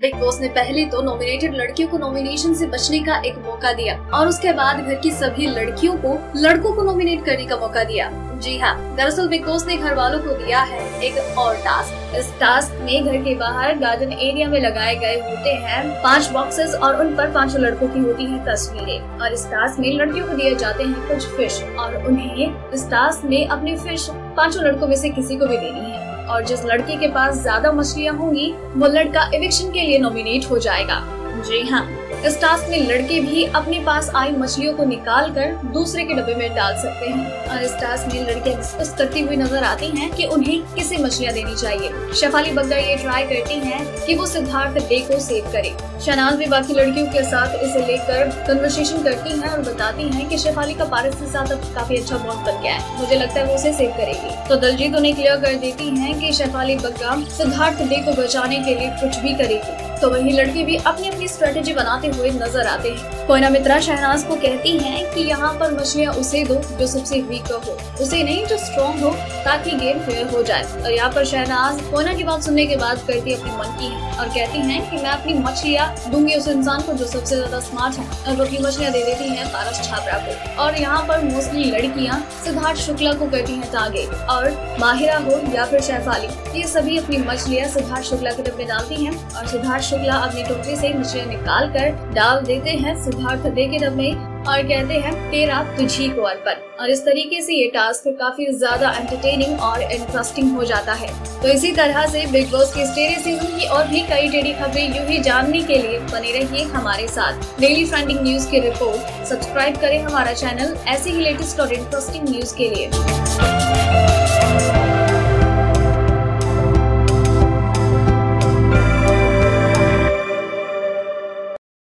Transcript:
Big boss ने पहले तो नॉमिनेटेड लड़कियों को नॉमिनेशन से बचने का एक मौका दिया और उसके बाद घर की सभी लड़कियों को लड़कों को नॉमिनेट करने का मौका दिया। जी हाँ, दरअसल बिग बॉस ने घर वालों को दिया है एक और टास्क। इस टास्क में घर के बाहर गार्डन एरिया में लगाए गए होते हैं 5 बॉक्सेस और उन पर 5 लड़कों की होती हैं तस्वीरें और इस टास्क में लड़कियों को दिए जाते हैं कुछ फिश और उन्हें इस टास्क में अपनी फिश 5 लड़कों में से किसी को भी देनी है और जिस लड़के के पास ज्यादा मछलियाँ होंगी वो लड़का इविक्शन के लिए नॉमिनेट हो जाएगा। जी हाँ, इस टास्क में लड़के भी अपने पास आई मछलियों को निकाल कर दूसरे के डब्बे में डाल सकते हैं और इस टास्क में लड़कियां डिस्कस करती हुई नजर आती हैं कि उन्हें किसे मछलियां देनी चाहिए। शेफाली बग्गा ये ट्राई करती हैं कि वो सिद्धार्थ डे को सेव करे। शहनाज भी बाकी लड़कियों के साथ इसे लेकर कन्वर्सेशन करती हैं और बताती हैं कि शेफाली का पारस के साथ अब काफी अच्छा बॉन्ड बन गया है, मुझे लगता है वो उसे सेव करेगी। तो दलजीत उन्हें क्लियर कर देती हैं कि शेफाली बग्गा सिद्धार्थ डे को बचाने के लिए कुछ भी करेगी। तो वही लड़के भी अपनी अपनी स्ट्रेटेजी बनाते हुए नजर आते हैं। कोयना मित्रा शहनाज को कहती हैं कि यहाँ पर मछलियाँ उसे दो जो सबसे वीक हो, उसे नहीं जो स्ट्रॉन्ग हो, ताकि गेम फेयर हो जाए। और यहाँ पर शहनाज कोयना की बात सुनने के बाद करती अपने मन की है और कहती हैं कि मैं अपनी मछलियाँ दूंगी उस इंसान को जो सबसे ज्यादा स्मार्ट है और वो अपनी मछलियाँ दे देती है पारस छाबड़ा को। और यहाँ पर मोस्टली लड़कियाँ सिद्धार्थ शुक्ला को करती है टारगेट और माहिरा हो या फिर शेफाली, ये सभी अपनी मछलियाँ सिद्धार्थ शुक्ला के डब्बे डालती हैं और सिद्धार्थ शुक्ला अपनी टोकरी से मछलियाँ निकाल कर डाल देते हैं सिद्धार्थ डे के डब्बे और कहते हैं तेरा तुझी को अर्पण। और इस तरीके से ये टास्क काफी ज्यादा एंटरटेनिंग और इंटरेस्टिंग हो जाता है। तो इसी तरह से बिग बॉस के स्टेरे सीजन की और भी कई टेढ़ी खबरें यूं ही जानने के लिए बने रहिए हमारे साथ। डेली ट्रेंडिंग न्यूज की रिपोर्ट सब्सक्राइब करें हमारा चैनल ऐसे ही लेटेस्ट और इंटरेस्टिंग न्यूज के लिए।